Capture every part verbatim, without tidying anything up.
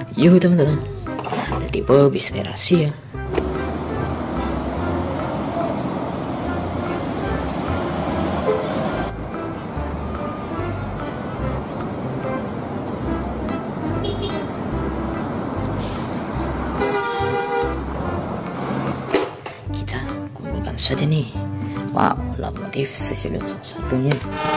Yuh teman-teman, ada tipe bis rahasia. Kita kumpulkan saja nih. Wow, lokomotif Cecilio salah satunya.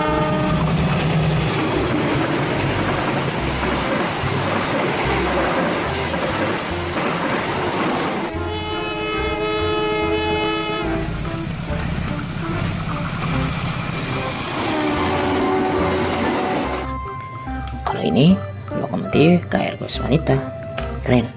Kalau ini lokomotif K R Ghost Wanita, keren.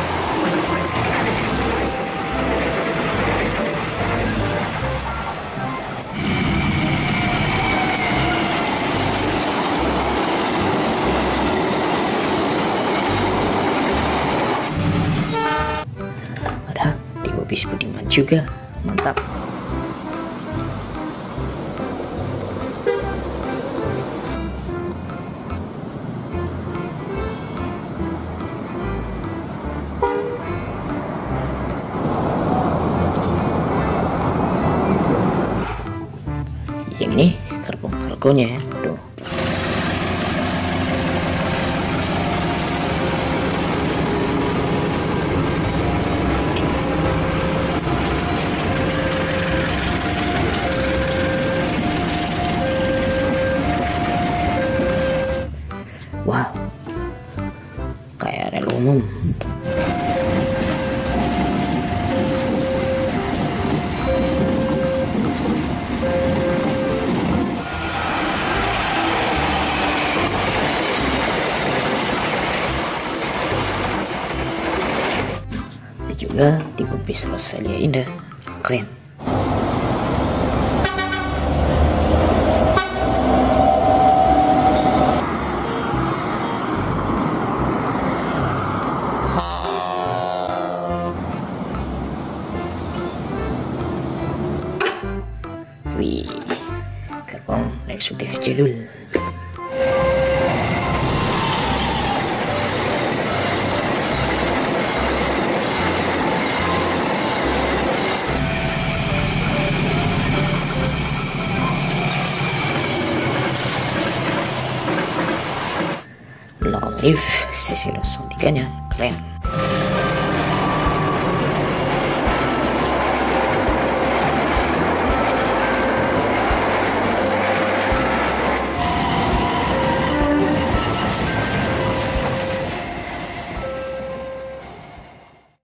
Ada di bis Budiman juga, mantap. Yang ini gerbong kargonya ya, tuh. Wow, kayak rel umum. Juga tipe bis Rosalia Indah, keren. Wih, gerbong eksekutif Jelul. Lokomotif Cecilio Sontiganya, keren.